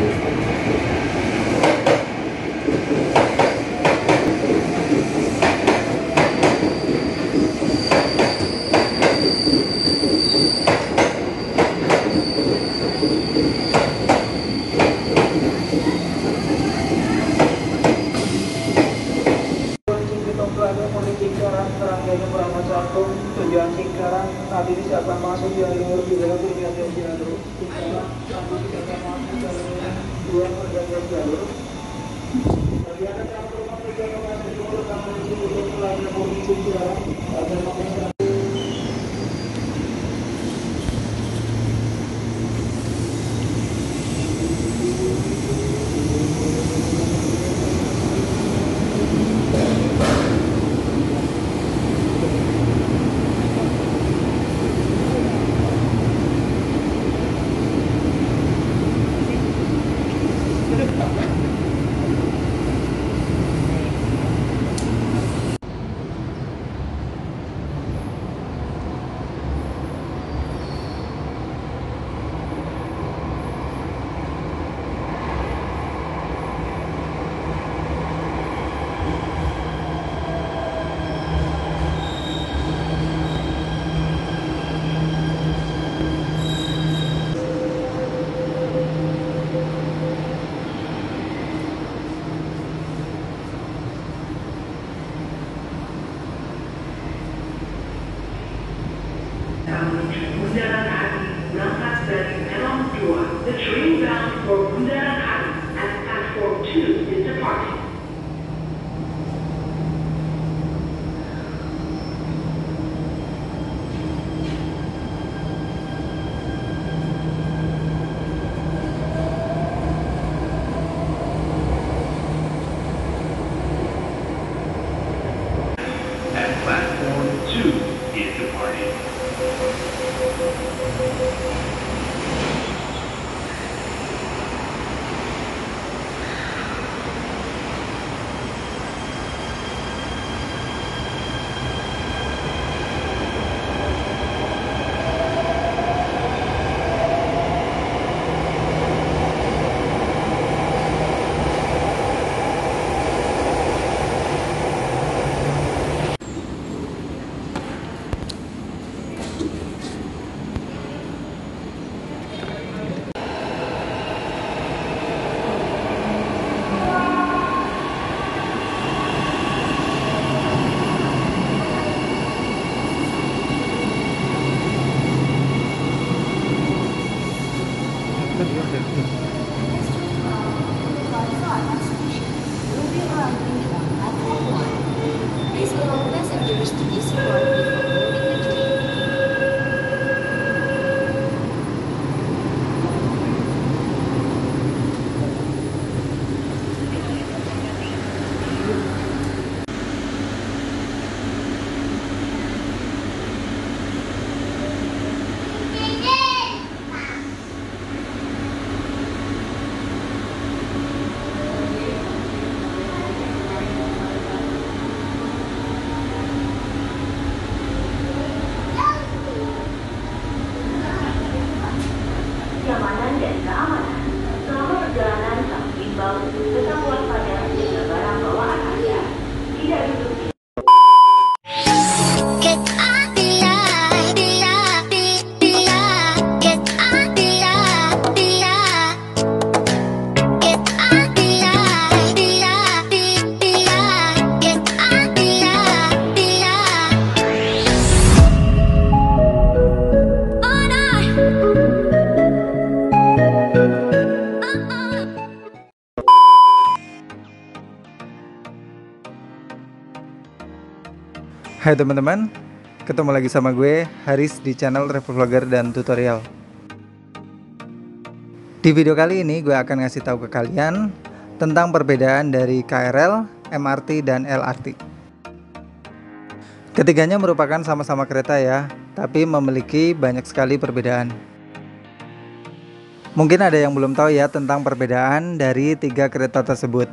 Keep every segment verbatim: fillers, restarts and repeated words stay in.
Tujuan Cikarang saat ini siapa masuk jalur juga pergantian jalur Cikarang satu siapa masuk jalur dua pergantian jalur. Bagi anda yang rumah perjalanan masuk jalur kamu itu untuk melayani posisi Cikarang agar masyarakat. Bundaran H I berangkat dari Peron dua. The train bound for Bundaran H I at platform two is departing. At platform two is departing. Please allow passengers to dismount before boarding the train. Kenyamanan dan keamanan. Selama perjalanan kami himbau untuk tetap waspada jaga barang bawaan Anda. Tidak duduk di Hai teman-teman, ketemu lagi sama gue Haris di channel Travel Vlogger dan Tutorial. Di video kali ini gue akan ngasih tahu ke kalian tentang perbedaan dari K R L, M R T, dan L R T. Ketiganya merupakan sama-sama kereta ya, tapi memiliki banyak sekali perbedaan. Mungkin ada yang belum tahu ya tentang perbedaan dari tiga kereta tersebut.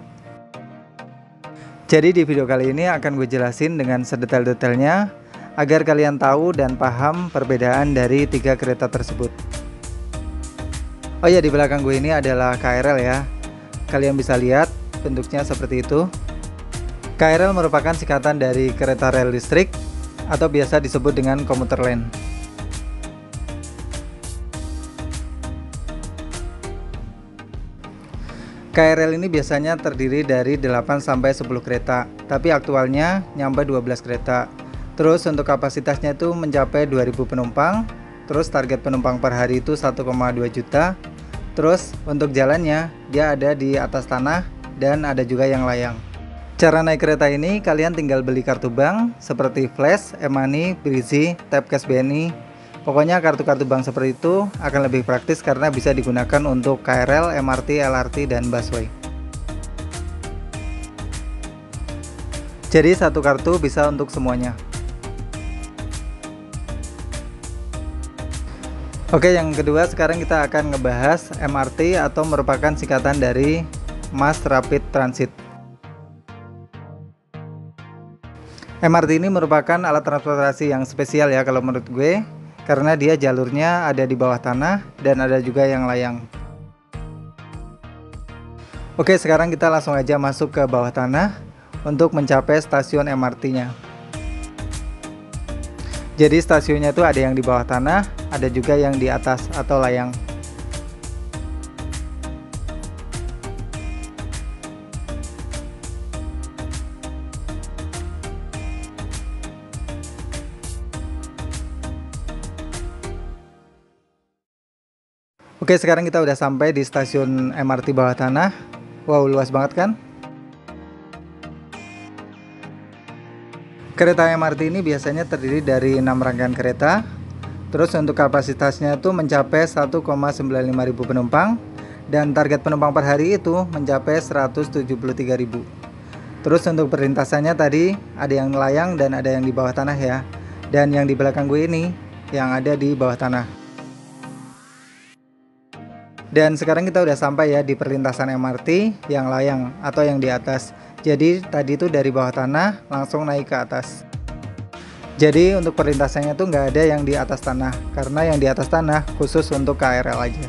Jadi di video kali ini akan gue jelasin dengan sedetail-detailnya agar kalian tahu dan paham perbedaan dari tiga kereta tersebut. Oh ya, di belakang gue ini adalah K R L ya. Kalian bisa lihat bentuknya seperti itu. K R L merupakan singkatan dari kereta rel listrik atau biasa disebut dengan komuter lain. K R L ini biasanya terdiri dari delapan sampai sepuluh kereta, tapi aktualnya nyampe dua belas kereta. Terus untuk kapasitasnya itu mencapai dua ribu penumpang, terus target penumpang per hari itu satu koma dua juta. Terus untuk jalannya dia ada di atas tanah dan ada juga yang layang. Cara naik kereta ini kalian tinggal beli kartu bank seperti Flash, e-money, Brizy, Tap Cash B N I. Pokoknya kartu-kartu bank seperti itu akan lebih praktis karena bisa digunakan untuk K R L, M R T, L R T, dan busway. Jadi satu kartu bisa untuk semuanya. Oke, yang kedua sekarang kita akan ngebahas M R T atau merupakan singkatan dari Mass Rapid Transit. M R T ini merupakan alat transportasi yang spesial ya kalau menurut gue, karena dia jalurnya ada di bawah tanah dan ada juga yang layang. Oke, sekarang kita langsung aja masuk ke bawah tanah untuk mencapai stasiun M R T-nya. Jadi stasiunnya itu ada yang di bawah tanah, ada juga yang di atas atau layang. Oke, sekarang kita udah sampai di stasiun M R T bawah tanah. Wow, luas banget kan? Kereta M R T ini biasanya terdiri dari enam rangkaian kereta. Terus untuk kapasitasnya itu mencapai satu koma sembilan lima ribu penumpang dan target penumpang per hari itu mencapai seratus tujuh puluh tiga ribu. Terus untuk perlintasannya tadi ada yang layang dan ada yang di bawah tanah ya. Dan yang di belakang gue ini yang ada di bawah tanah. Dan sekarang kita udah sampai ya di perlintasan M R T yang layang atau yang di atas. Jadi tadi itu dari bawah tanah langsung naik ke atas. Jadi untuk perlintasannya tuh nggak ada yang di atas tanah, karena yang di atas tanah khusus untuk K R L aja.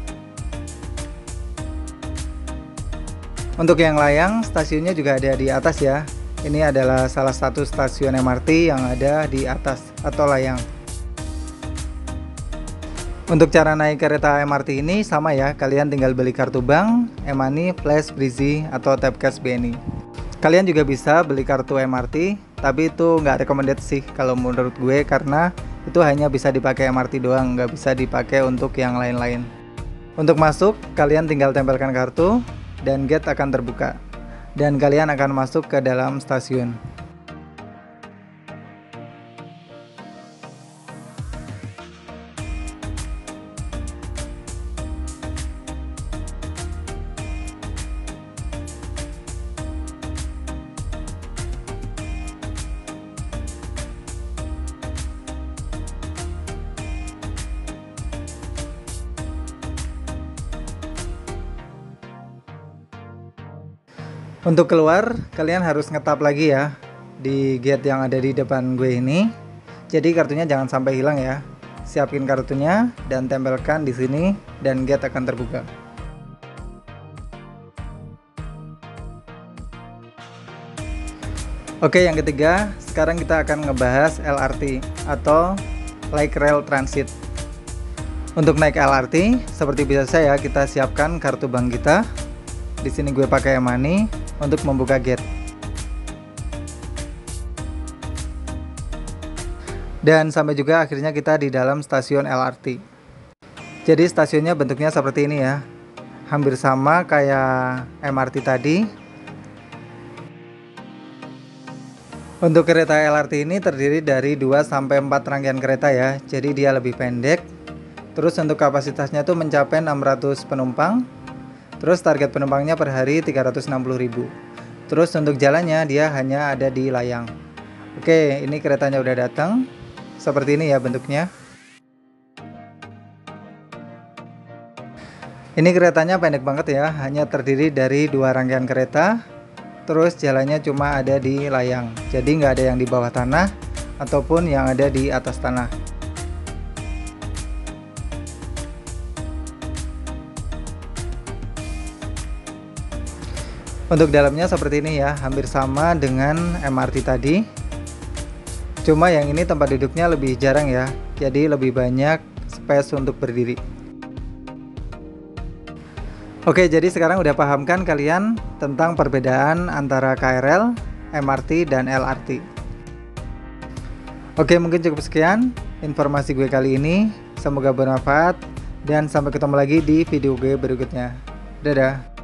Untuk yang layang, stasiunnya juga ada di atas ya. Ini adalah salah satu stasiun M R T yang ada di atas atau layang. Untuk cara naik kereta M R T ini sama ya, kalian tinggal beli kartu bank, e-money, Flash, Brizy, atau Tap Cash B N I. Kalian juga bisa beli kartu M R T, tapi itu nggak recommended sih kalau menurut gue, karena itu hanya bisa dipakai M R T doang, nggak bisa dipakai untuk yang lain-lain. Untuk masuk, kalian tinggal tempelkan kartu, dan gate akan terbuka. Dan kalian akan masuk ke dalam stasiun. Untuk keluar, kalian harus ngetap lagi ya di gate yang ada di depan gue ini. Jadi kartunya jangan sampai hilang ya. Siapin kartunya dan tempelkan di sini dan gate akan terbuka. Oke, yang ketiga, sekarang kita akan ngebahas L R T atau Light Rail Transit. Untuk naik L R T, seperti biasa ya, kita siapkan kartu bank kita. Di sini gue pakai e-money untuk membuka gate. Dan sampai juga akhirnya kita di dalam stasiun L R T. Jadi stasiunnya bentuknya seperti ini ya. Hampir sama kayak M R T tadi. Untuk kereta L R T ini terdiri dari dua sampai empat rangkaian kereta ya. Jadi dia lebih pendek. Terus untuk kapasitasnya tuh mencapai enam ratus penumpang. Terus target penumpangnya per hari tiga ratus enam puluh ribu. Terus untuk jalannya dia hanya ada di layang. Oke, ini keretanya udah datang. Seperti ini ya bentuknya. Ini keretanya pendek banget ya, hanya terdiri dari dua rangkaian kereta. Terus jalannya cuma ada di layang. Jadi nggak ada yang di bawah tanah ataupun yang ada di atas tanah. Untuk dalamnya seperti ini ya, hampir sama dengan M R T tadi. Cuma yang ini tempat duduknya lebih jarang ya, jadi lebih banyak space untuk berdiri. Oke, jadi sekarang udah paham kan kalian tentang perbedaan antara K R L, M R T, dan L R T. Oke, mungkin cukup sekian informasi gue kali ini. Semoga bermanfaat dan sampai ketemu lagi di video gue berikutnya. Dadah.